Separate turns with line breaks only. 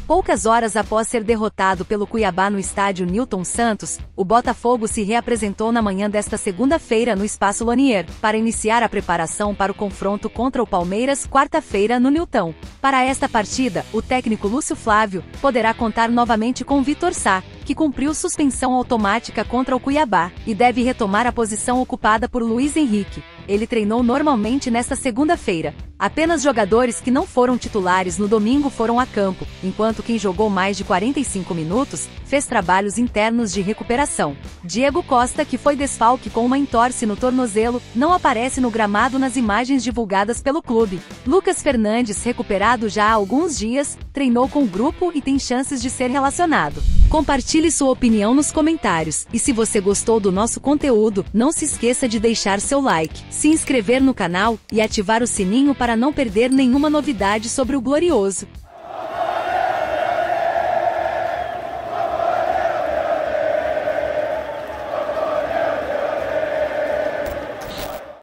Poucas horas após ser derrotado pelo Cuiabá no estádio Newton Santos, o Botafogo se reapresentou na manhã desta segunda-feira no Espaço Lonier, para iniciar a preparação para o confronto contra o Palmeiras quarta-feira no Newton. Para esta partida, o técnico Lúcio Flávio poderá contar novamente com Vitor Sá, que cumpriu suspensão automática contra o Cuiabá, e deve retomar a posição ocupada por Luiz Henrique. Ele treinou normalmente nesta segunda-feira. Apenas jogadores que não foram titulares no domingo foram a campo, enquanto quem jogou mais de 45 minutos fez trabalhos internos de recuperação. Diego Costa, que foi desfalque com uma entorse no tornozelo, não aparece no gramado nas imagens divulgadas pelo clube. Lucas Fernandes, recuperado já há alguns dias, treinou com o grupo e tem chances de ser relacionado. Compartilhe sua opinião nos comentários, e se você gostou do nosso conteúdo, não se esqueça de deixar seu like, se inscrever no canal e ativar o sininho para não perder nenhuma novidade sobre o Glorioso.